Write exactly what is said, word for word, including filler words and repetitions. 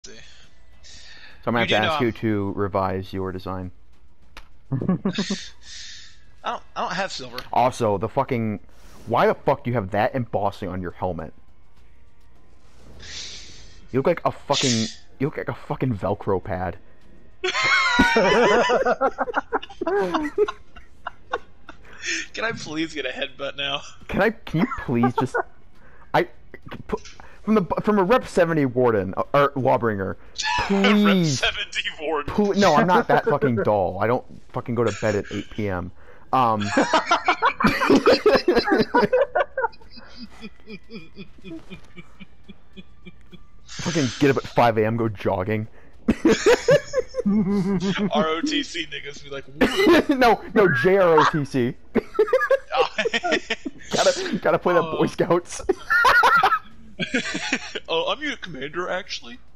See. So I'm gonna You have do to know ask I'm- you to revise your design. I don't. I don't have silver. Also, the fucking... Why the fuck do you have that embossing on your helmet? You look like a fucking... You look like a fucking Velcro pad. Can I please get a headbutt now? Can I... Can you please just... I... From the from a Rep seventy Warden, or Lawbringer, please... Rep seventy Warden. Pl no, I'm not that fucking dull. I don't fucking go to bed at eight P M Um... fucking get up at five A M, go jogging. R O T C niggas be like, woo. no, no, J R O T C. gotta, gotta play the Oh. Boy Scouts. Oh, I'm your commander, actually.